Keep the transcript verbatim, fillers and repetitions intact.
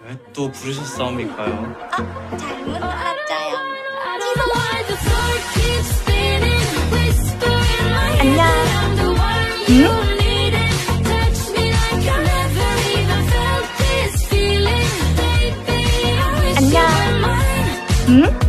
왜 또 부르셨사옵니까요? 아, 잘못 알았죠요. 안녕. 응? 안녕. 응?